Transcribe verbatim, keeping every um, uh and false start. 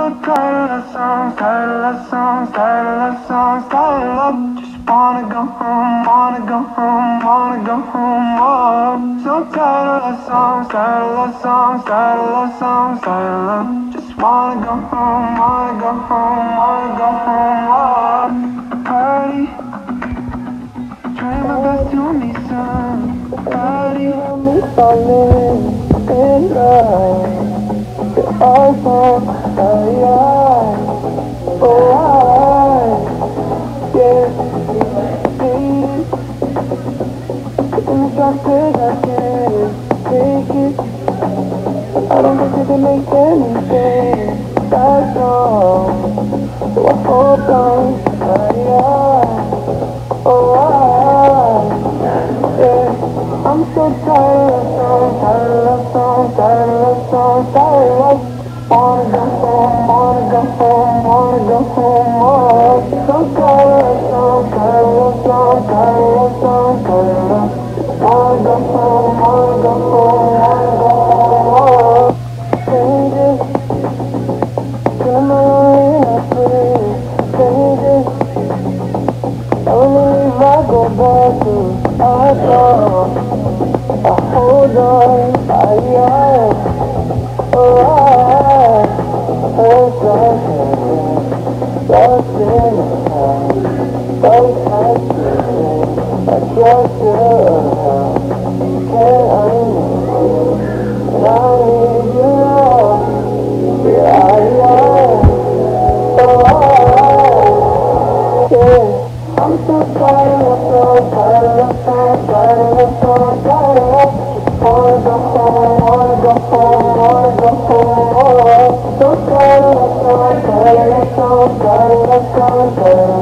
so tired of songs, tired of songs, tired of songs, tired of. Just wanna go home, wanna go home, wanna go home. Oh, so tired of songs, tired of songs, tired of songs, tired of. Just wanna go home, wanna go home, wanna go home. Oh, party, trying my best to meet some party. Me falling in love. Oh, oh, oh, oh, yeah, please. In the darkness I can't take it. I don't think you can make anything that's wrong. So I hold on, oh, oh, yeah. I'm so tired of songs, tired of songs, tired of songs, tired of. Wanna go home, wanna go home, wanna go home. Oh, so tired of songs, tired of songs, tired of songs, tired of. Wanna go home, wanna go home, wanna go home. Oh, changes, turn my way in a free. Changes, I believe I go back to I thought. I hold on, I yeah, oh, I. Lost in the time, so happy, I trust you, can't undo you, and I need you now, yeah, yeah, oh, yeah, I'm so tired of songs, tired of songs, tired of songs, tired of, wanna go home, wanna go home, wanna go home, oh, so tired of songs, tired of songs, tired of songs, tired of